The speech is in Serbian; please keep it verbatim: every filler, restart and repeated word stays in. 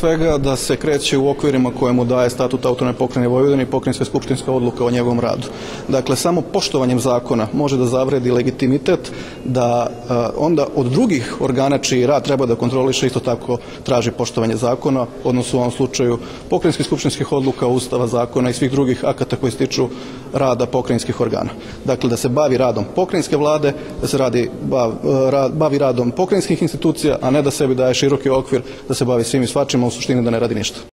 svega da se kreće u okvirima koje mu daje statut Autonomne pokrajine Vojvodine i pokrajinska skupštinska odluka o njegovom radu. Dakle, samo poštovanjem zakona može da zavredi legitimitet da onda od drugih organa čiji rad treba da kontroliše isto tako traži poštovanje zakona, odnosno u ovom slučaju pokrajinskih skupštinskih odluka, ustava, zakona i svih drugih akata koji se tiču rada pokrajinskih organa. Dakle, da se bavi radom pokrajinske vlade, da se radi, bavi radom pokrajinskih institucija, a ne da sebi daje široki okvir da se bavi svim i svačim, a u suštini da ne radi ništa.